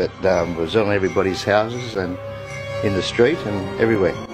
that was on everybody's houses and in the street and everywhere.